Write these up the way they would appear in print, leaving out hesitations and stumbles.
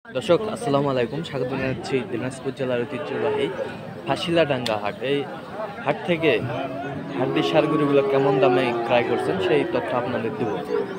দর্শক আসসালামু আলাইকুম, স্বাগত জানাচ্ছি দিনাজপুর জেলার ঐতিহ্যবাহী ফাঁসিলাডাঙ্গা হাট। এই হাট থেকে হাড্ডির সারগুলিগুলো কেমন দামে ক্রয় করছেন সেই তথ্য আপনাদের দেব।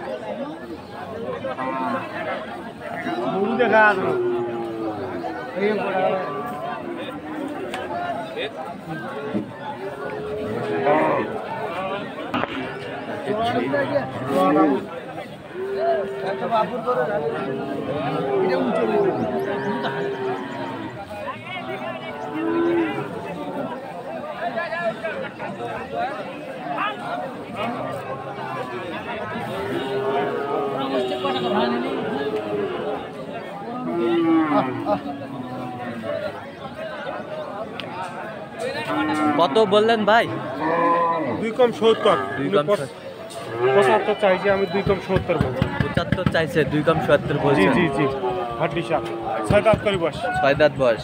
কত বললেন ভাই? 2 কম 70। 2 কম 75 চাইছি আমি, 2 কম 70 বলছি। 75 চাইছে, 2 কম 70 বলছেন। জি জি জি, হাড্ডি সাপ 6 দাঁত করে বয়স। 6 দাঁত বয়স।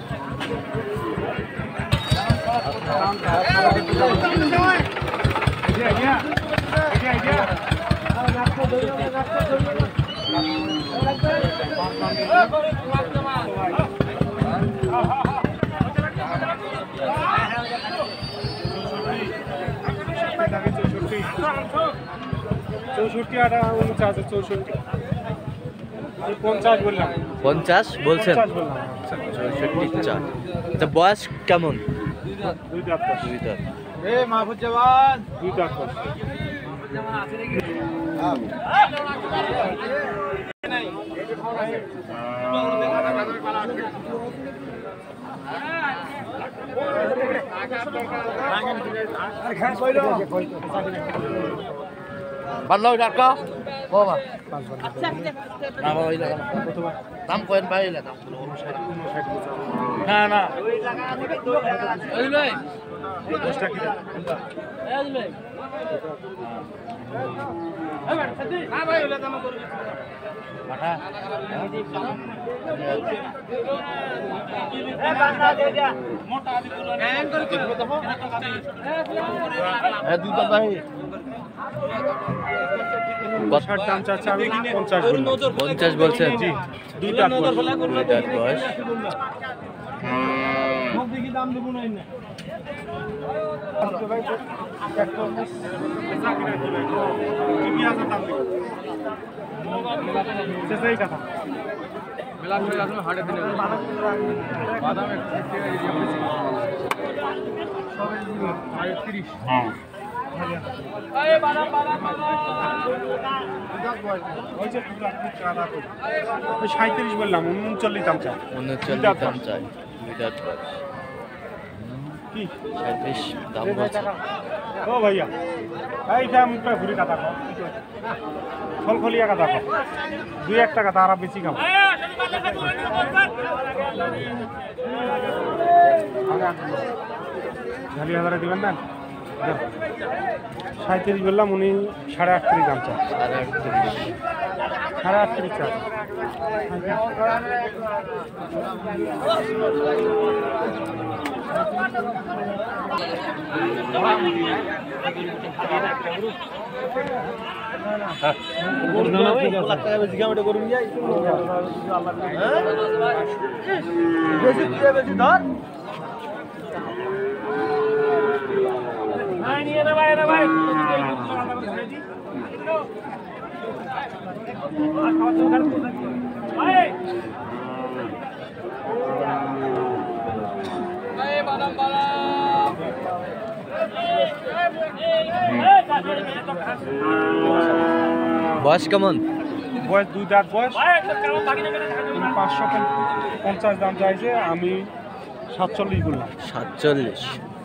চৌষট্টি 64 50 বললাম। 50 বলছেন? 50 বললাম। 64 চা। আচ্ছা, বয়স কেমন? 2 দাঁত বয়স। 2 দাঁত। মাহফুজ জওয়ান 2 দাঁত বয়স। বাল্লা ওই ডাকা বাবা না বাবা ওই লাগা দাম কয়েন পাইলা দাম 59 না না ওই লই 10 টাকা এই লই না ভাই ওলা দাম করবি মাথা এ বান্দা দে দে মোটা আদি গুলো এন করে দেখো এ দুটো ভাই কত দাম চাচ্ছি আমি? 50 বললাম। 50 বলছেন? জি, 2 দাঁত বয়স। 2 দাঁত বয়স। মুখ দেখি দাম দেব না না ওই 37 বললাম, 39 দাম চাই। 39 দাম চাই। 2 দাঁত বয়স। কি 37 দাম বলছে। ও ভাইয়া এইটা আমি প্রায় ঘুরি কাটা খাও, ফলফলিয়া কাটা খাও, 2-1 টাকা তারা বেশি খাবো। ঝালি হাজারে দিবেন না? 37 বললাম, উনি 38.5 দাম চাই। 38.5 চাই। বয়স কেমন? বয়স 2 দাঁত বয়স। 550 দাম চাইছে, আমি 47 বললাম। 47।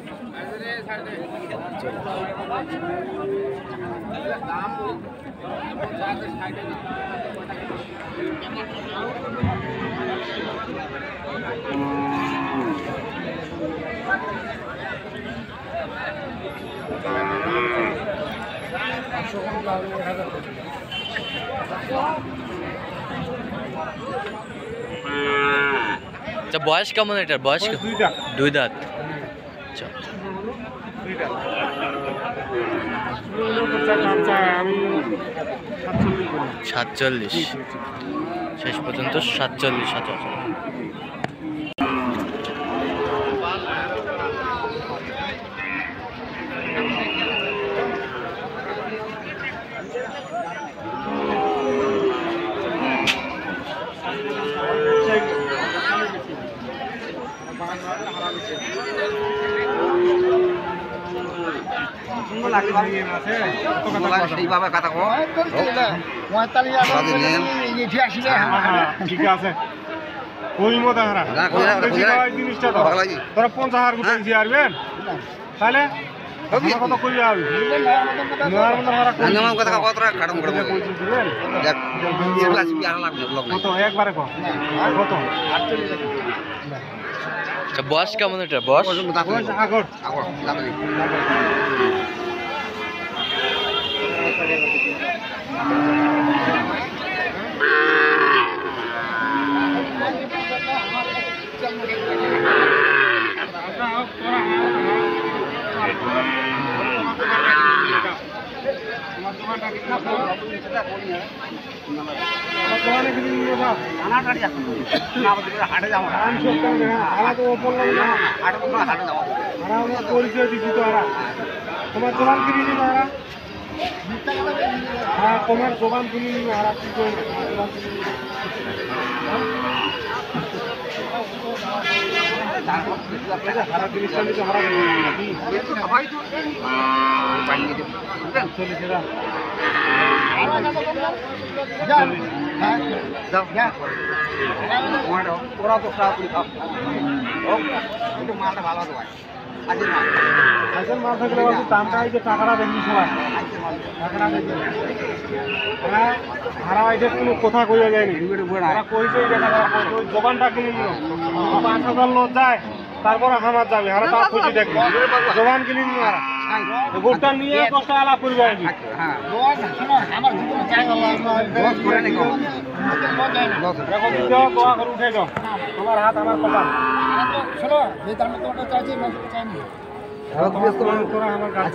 আচ্ছা, বয়স কেমন এটার? বয়স 2 দাঁত। 2 দাঁত। আচ্ছা, 2 দাঁত। দাম চাই আমি 47 শেষ পর্যন্ত 47,000। সেইভাবে কথা কো ঠিক আছে ওই মতো হারা জিনিসটা তো তোরা 50,000 গুটা দিয়ে আসবেন তাহলে কত কই যাবি নোয়ার মতো হারা কত একবারে কত কত আচ্ছা বয়স কেমন এটা বয়স? আগর পরিচয় দিচ্ছি তো হারা তোমার দোকান কিনে নিবো হারা হ্যাঁ তোমার দোকান কিনে নিবো হারা কি করবে হারা জিনিসটা নিতে হারা চল্লিশ ওরা তো সরাসরি খাও একটু মালটা ভালো তো ভাই আজকের মাল থাকলে দামটা এই যে টাকাটা দেখবি সবাই টাকাটা দেখবি হারা এটা কোনো কথা কইয়া যায়নি ওরা কইছে ওই দোকানটা কিনে নিল 5,000 লোক যায় তারপরে আমার যাবে হারা তার খুশি দেখবে দোকান কিনে নিল হারা গোটা নিয়ে 10 টাকা লাভ করবে আর কি হ্যাঁ আমার জীবনে চাই লস করে নাকি দেখো দিও দোয়া করে উঠে যাও তোমার হাত আমার কপাল শোনো যে দামে তোমাকে চাইছি না চাইনি তোরা আমার কাছে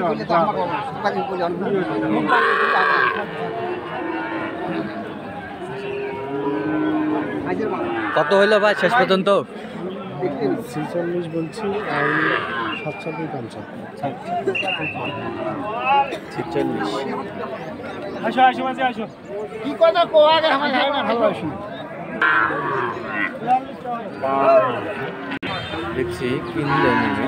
কত হইলো ভাই শেষ পর্যন্ত? 46 বলছি আর 47 আসো আসো মাঝে আসো কি কথা কো আগে আমার খাই না ভালো আসি দেখছি কিনলে নেবে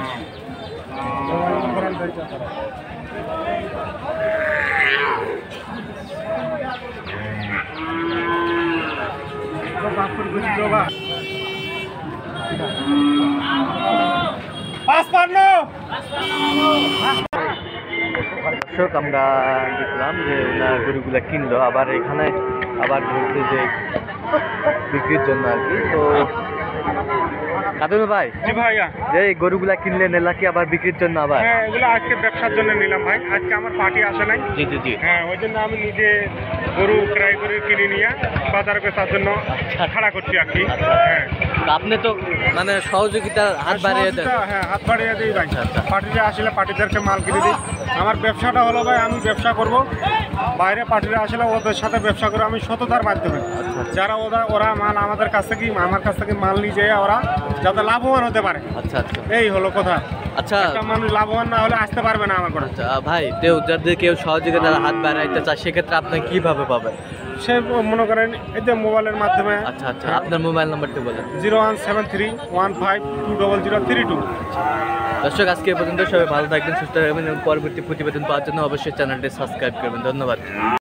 দর্শক আমরা দেখলাম যে ওনার গরুগুলা কিনলো আবার এখানে আবার ধরছে যে বিক্রির জন্য আর কি। তো কাদুল ভাই জি ভাইয়া যে এই গরুগুলা কিনলেন এলা কি আবার বিক্রির জন্য আবার? হ্যাঁ এগুলো আজকে ব্যবসার জন্য নিলাম ভাই আজকে আমার পার্টি আসে নাই জি জি জি হ্যাঁ ওই জন্য আমি নিজে গরু ক্রয় করে কিনে নিয়ে বাজার বেচার জন্য খাড়া করছি আর কি হ্যাঁ তো আপনি তো মানে সহযোগিতার হাত বাড়িয়ে দেন। হ্যাঁ হাত বাড়িয়ে দিই ভাই আচ্ছা। পার্টিতে আসলে পার্টিদেরকে মাল কিনে দিই আমার ব্যবসাটা হলো ভাই আমি ব্যবসা করব বাইরে পার্টিরা আসলে ওদের সাথে ব্যবসা করে আমি সততার মাধ্যমে যারা ওরা মাল আমাদের কাছ থেকে আমার কাছ থেকে মাল নিয়ে যায় ওরা যাতে লাভবান হতে পারে আচ্ছা আচ্ছা এই হলো কথা আচ্ছা একটা মানুষ লাভবান না হলে আসতে পারবে না আমার করে আচ্ছা ভাই কেউ যাদের কেউ সহযোগিতার হাত বাড়াইতে চায় সেক্ষেত্রে আপনি কিভাবে পাবেন? সে মনে করেন এই যে মোবাইলের মাধ্যমে আচ্ছা আচ্ছা আপনার মোবাইল নাম্বারটা বলেন। 0173152032। দর্শক আজকে এ পর্যন্ত সবাই ভালো থাকবেন সুস্থ থাকবেন এবং পরবর্তী প্রতিবেদন পাওয়ার জন্য অবশ্যই চ্যানেলটি সাবস্ক্রাইব করবেন। ধন্যবাদ।